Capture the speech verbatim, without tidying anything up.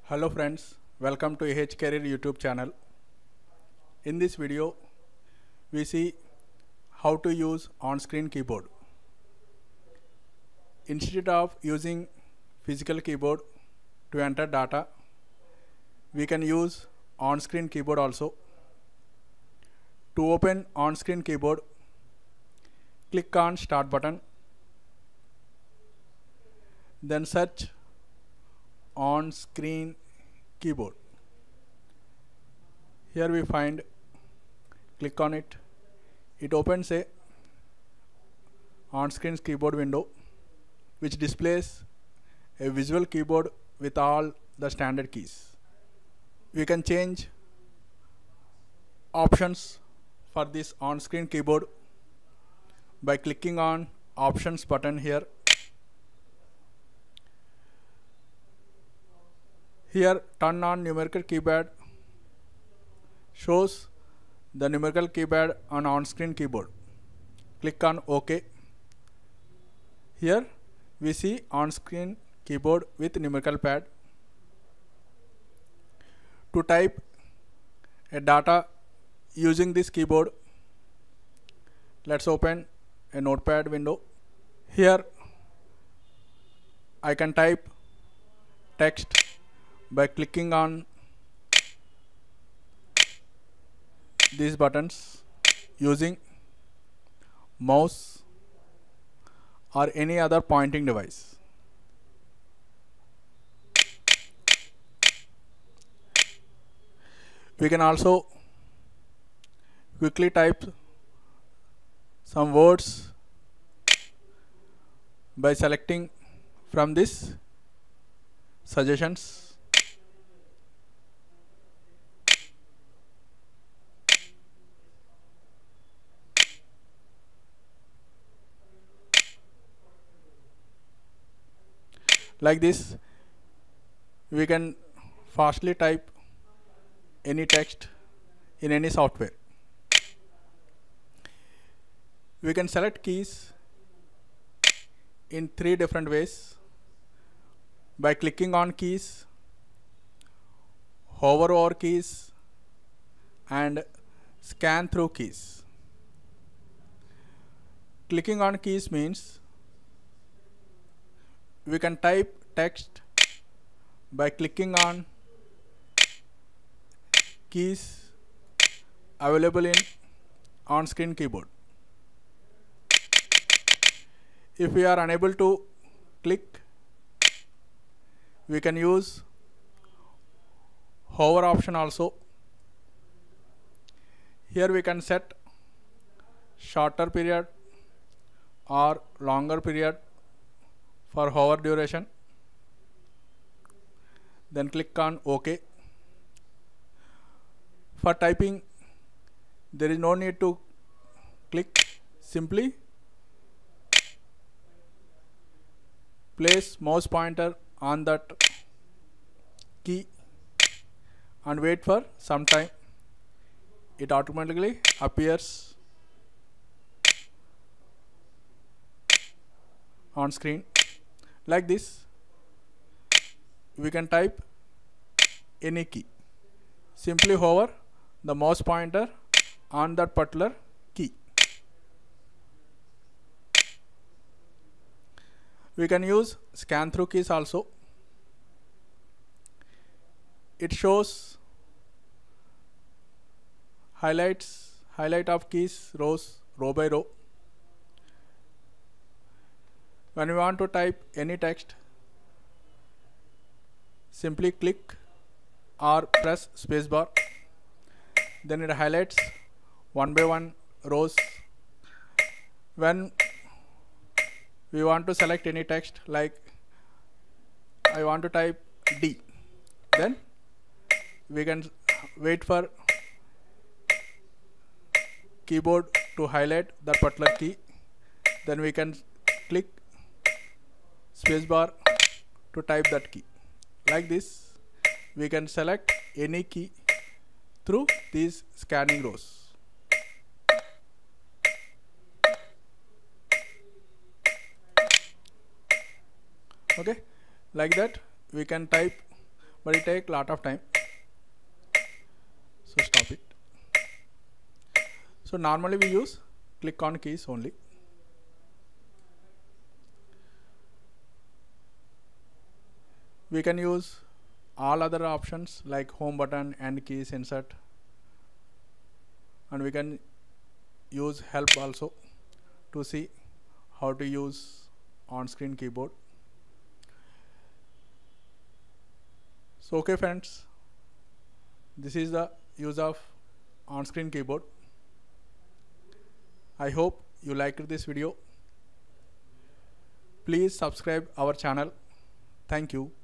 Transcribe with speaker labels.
Speaker 1: Hello friends, welcome to A H Career YouTube channel. In this video, we see how to use on-screen keyboard. Instead of using physical keyboard to enter data, we can use on-screen keyboard also. To open on-screen keyboard, click on Start button, then search on-screen keyboard. Here we find, click on it. It opens a on-screen keyboard window which displays a visual keyboard with all the standard keys. We can change options for this on-screen keyboard by clicking on Options button here. Here, turn on numerical keypad shows the numerical keypad on on-screen keyboard. Click on OK. Here we see on-screen keyboard with numerical pad. To type a data using this keyboard, let's open a notepad window. Here I can type text by clicking on these buttons using mouse or any other pointing device. We can also quickly type some words by selecting from this suggestions. Like this, we can fastly type any text in any software. We can select keys in three different ways: by clicking on keys, hover over keys, and scan through keys. Clicking on keys means we can type text by clicking on keys available in on-screen keyboard. If we are unable to click, we can use hover option also. Here we can set shorter period or longer period for hover duration. Then click on OK. For typing, there is no need to click. Simply place mouse pointer on that key and wait for some time. It automatically appears on screen. Like this, we can type any key. Simply hover the mouse pointer on that particular key. We can use scan through keys also. It shows highlights, highlight of keys, rows, row by row. When we want to type any text, simply click or press spacebar. Then it highlights one by one rows. When we want to select any text, like I want to type D, then we can wait for keyboard to highlight that particular key. Then we can click spacebar to type that key. Like this, we can select any key through these scanning rows. Okay, like that we can type but it take lot of time, so stop it. So normally we use click on keys only. We can use all other options like home button and keys insert, and we can use help also to see how to use on-screen keyboard. So okay friends, this is the use of on-screen keyboard. I hope you liked this video. Please subscribe our channel. Thank you.